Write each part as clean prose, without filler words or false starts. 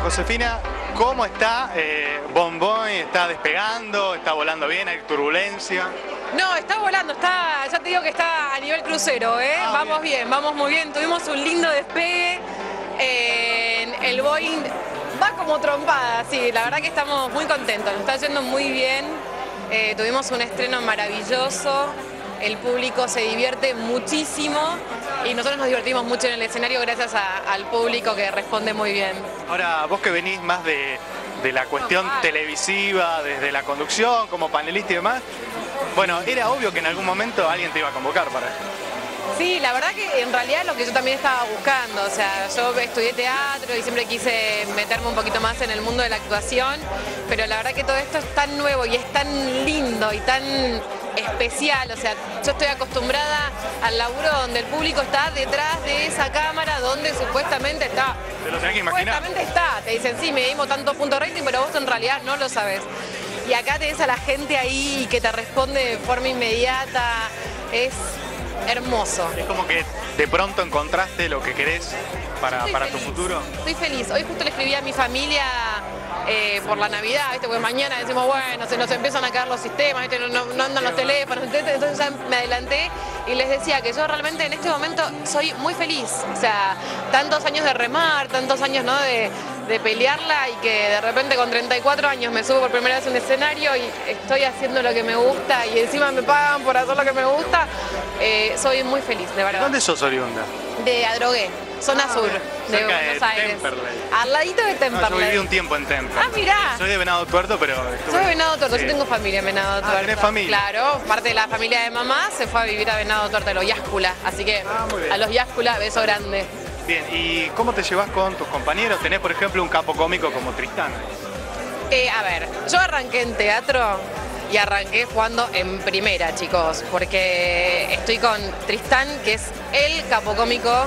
Josefina, ¿cómo está? Boing Boing está despegando, está volando bien, hay turbulencia. No, está volando, ya te digo que está a nivel crucero, ¿eh? Vamos bien, vamos muy bien. Tuvimos un lindo despegue. El Boeing va como trompada, sí, la verdad que estamos muy contentos, nos está yendo muy bien. Tuvimos un estreno maravilloso, el público se divierte muchísimo y nosotros nos divertimos mucho en el escenario gracias al público que responde muy bien. Ahora, vos que venís más de la cuestión televisiva, desde la conducción, como panelista y demás, bueno, era obvio que en algún momento alguien te iba a convocar para esto. Sí, la verdad que en realidad es lo que yo también estaba buscando, o sea, yo estudié teatro y siempre quise meterme un poquito más en el mundo de la actuación, pero la verdad que todo esto es tan nuevo y es tan lindo y tan especial, o sea, yo estoy acostumbrada al laburo donde el público está detrás de esa cámara donde supuestamente está. Te lo tenés que imaginar. Supuestamente está, te dicen sí, me dimos tantos puntos de rating, pero vos en realidad no lo sabes. Y acá tenés a la gente ahí que te responde de forma inmediata, es hermoso. Es como que de pronto encontraste lo que querés para tu futuro. Estoy feliz. Hoy justo le escribí a mi familia por la Navidad, ¿viste? Porque mañana decimos, bueno, se nos empiezan a caer los sistemas, ¿viste? No andan los teléfonos, entonces ya me adelanté y les decía que yo realmente en este momento soy muy feliz. O sea, tantos años de remar, tantos años, ¿no?, de pelearla y que de repente con 34 años me subo por primera vez a un escenario y estoy haciendo lo que me gusta y encima me pagan por hacer lo que me gusta, soy muy feliz, de verdad. ¿Dónde sos oriunda? De Adrogué, zona sur de Buenos Aires. Temperley. Al ladito de Temperley. No, yo viví un tiempo en Temperley. Ah, mirá. Soy de Venado Tuerto, pero... Soy de Venado Tuerto, sí. Yo tengo familia en Venado Tuerto. ¿Tenés familia? Claro, parte de la familia de mamá se fue a vivir a Venado Tuerto, a los Yáscula, así que a los Yáscula, beso grande. Bien, ¿y cómo te llevas con tus compañeros? ¿Tenés, por ejemplo, un capo cómico como Tristán? A ver, yo arranqué en teatro y arranqué jugando en primera, chicos, porque estoy con Tristán, que es el capo cómico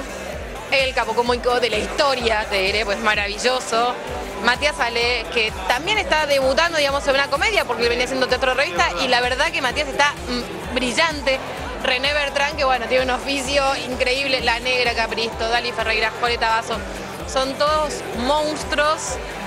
de la historia, te diré, pues maravilloso. Matías Ale, que también está debutando, digamos, en una comedia, porque él venía haciendo teatro de revista, y la verdad que Matías está brillante. René Bertrán, que bueno, tiene un oficio increíble, La Negra, Capristo, Dali Ferreira, Julieta Basso, son todos monstruos,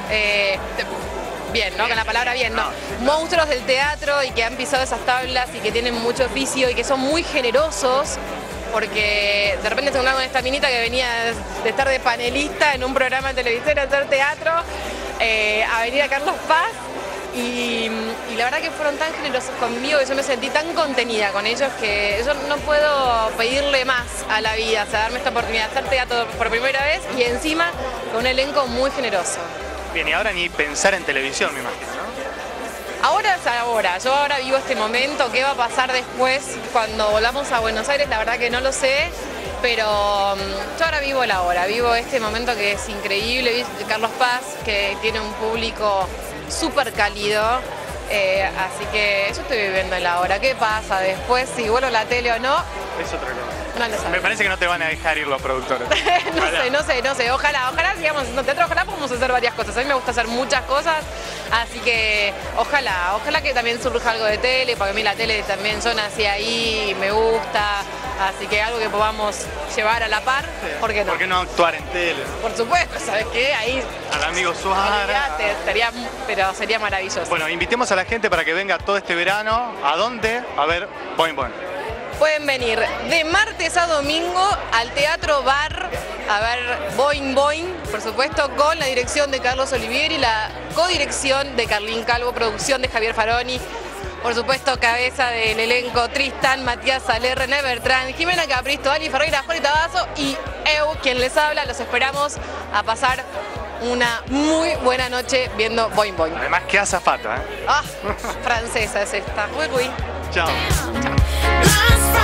bien, ¿no? Con la palabra bien, ¿no? Monstruos del teatro y que han pisado esas tablas y que tienen mucho oficio y que son muy generosos, porque de repente se encontraron con esta minita que venía de estar de panelista en un programa de televisión a hacer teatro, a venir a Carlos Paz. Y la verdad que fueron tan generosos conmigo que yo me sentí tan contenida con ellos que yo no puedo pedirle más a la vida, o sea, darme esta oportunidad de hacer teatro por primera vez y encima con un elenco muy generoso. Bien, y ahora ni pensar en televisión, me imagino, ¿no? Ahora es ahora, yo ahora vivo este momento, ¿qué va a pasar después cuando volvamos a Buenos Aires? La verdad que no lo sé, pero yo ahora vivo el ahora, vivo este momento que es increíble, Carlos Paz, que tiene un público súper cálido, así que yo estoy viviendo el ahora. ¿Qué pasa después, si vuelvo a la tele o no? Es otra cosa. No lo sabes. Me parece que no te van a dejar ir los productores. no sé, ojalá sigamos haciendo teatro, ojalá podamos hacer varias cosas. A mí me gusta hacer muchas cosas, así que ojalá que también surja algo de tele, porque a mí la tele también, yo nací ahí, me gusta, así que algo que podamos llevar a la par, ¿por qué no? ¿Por qué no actuar en tele? Por supuesto, ¿sabes qué? Ahí... Al amigo Suárez. Pero sería maravilloso. Bueno, invitemos a la gente para que venga todo este verano. ¿A dónde? A ver, Boing Boing. Pueden venir de martes a domingo al Teatro Bar a ver Boing Boing, por supuesto, con la dirección de Carlos Olivieri, la codirección de Carlín Calvo, producción de Javier Faroni, por supuesto, cabeza del elenco Tristán, Matías Ale, René Bertrán, Jimena Capristo, Dali Ferreira, Julieta Basso y Eu, quien les habla. Los esperamos a pasar una muy buena noche viendo Boing Boing. Además, qué azafata, ¿eh? Ah, francesa es esta. Uy. Chao. Chao.